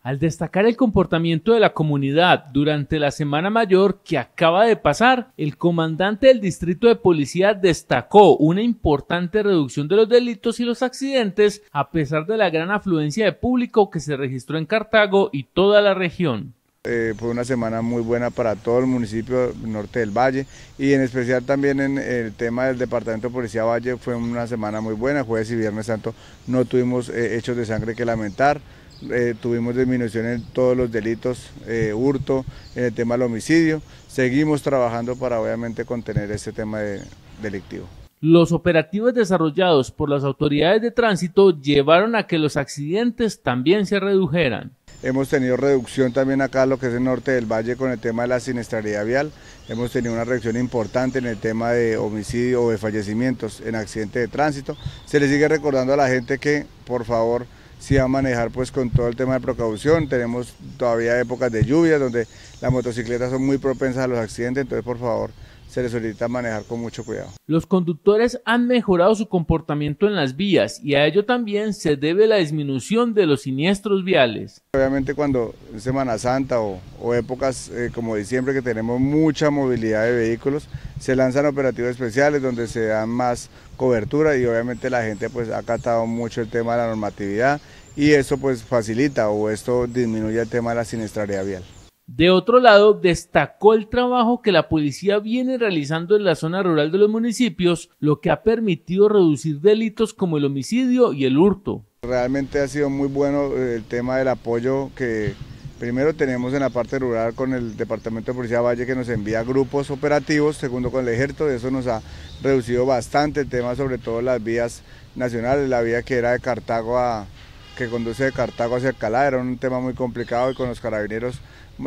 Al destacar el comportamiento de la comunidad durante la Semana Mayor que acaba de pasar, el comandante del Distrito de Policía destacó una importante reducción de los delitos y los accidentes a pesar de la gran afluencia de público que se registró en Cartago y toda la región. Fue una semana muy buena para todo el municipio norte del Valle y en especial también en el tema del Departamento de Policía Valle fue una semana muy buena. Jueves y Viernes Santo no tuvimos hechos de sangre que lamentar, tuvimos disminución en todos los delitos, hurto, en el tema del homicidio. Seguimos trabajando para obviamente contener este tema delictivo. Los operativos desarrollados por las autoridades de tránsito llevaron a que los accidentes también se redujeran. Hemos tenido reducción también acá lo que es el norte del Valle con el tema de la siniestralidad vial. Hemos tenido una reducción importante en el tema de homicidio o de fallecimientos en accidentes de tránsito. Se le sigue recordando a la gente que por favor si va a manejar pues con todo el tema de precaución. Tenemos todavía épocas de lluvia donde las motocicletas son muy propensas a los accidentes, entonces por favor se les solicita manejar con mucho cuidado. Los conductores han mejorado su comportamiento en las vías y a ello también se debe la disminución de los siniestros viales. Obviamente cuando en Semana Santa o épocas como diciembre que tenemos mucha movilidad de vehículos, se lanzan operativos especiales donde se dan más cobertura y obviamente la gente pues ha acatado mucho el tema de la normatividad y eso pues facilita o esto disminuye el tema de la siniestralidad vial. De otro lado, destacó el trabajo que la policía viene realizando en la zona rural de los municipios, lo que ha permitido reducir delitos como el homicidio y el hurto. Realmente ha sido muy bueno el tema del apoyo que primero tenemos en la parte rural con el Departamento de Policía Valle que nos envía grupos operativos, segundo con el Ejército, eso nos ha reducido bastante el tema, sobre todo las vías nacionales, la vía que era de Cartago que conduce de Cartago hacia Alcalá, era un tema muy complicado y con los carabineros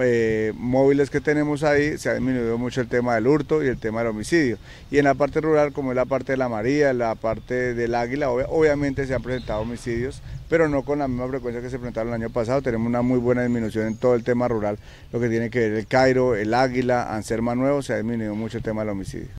móviles que tenemos ahí se ha disminuido mucho el tema del hurto y el tema del homicidio. Y en la parte rural, como es la parte de la María, la parte del Águila, obviamente se han presentado homicidios, pero no con la misma frecuencia que se presentaron el año pasado. Tenemos una muy buena disminución en todo el tema rural, lo que tiene que ver el Cairo, el Águila, Anserma Nuevo, se ha disminuido mucho el tema del homicidio.